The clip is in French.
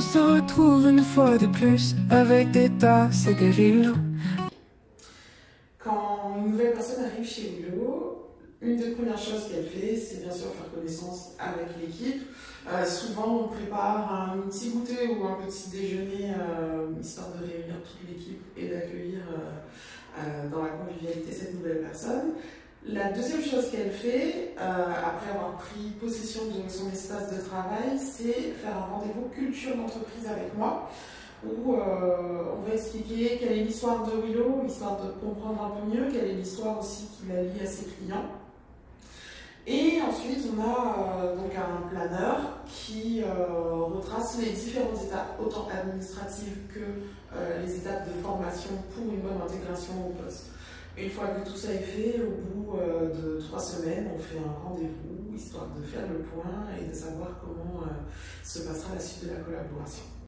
se retrouve une fois de plus avec des tasses et des rideaux. Quand une nouvelle personne arrive chez Willow, une des premières choses qu'elle fait, c'est bien sûr faire connaissance avec l'équipe. Souvent, on prépare un petit goûter ou un petit déjeuner, histoire de réunir toute l'équipe et d'accueillir dans la convivialité cette nouvelle personne. La deuxième chose qu'elle fait, après avoir pris possession de son espace de travail, c'est faire un rendez-vous culture d'entreprise avec moi, où on va expliquer quelle est l'histoire de Willow, histoire de comprendre un peu mieux, quelle est l'histoire aussi qui la lie à ses clients. Et ensuite, on a donc un planeur qui retrace les différentes étapes, autant administratives que les étapes de formation pour une bonne intégration au poste. Une fois que tout ça est fait, au bout de 3 semaines, on fait un rendez-vous, histoire de faire le point et de savoir comment se passera la suite de la collaboration.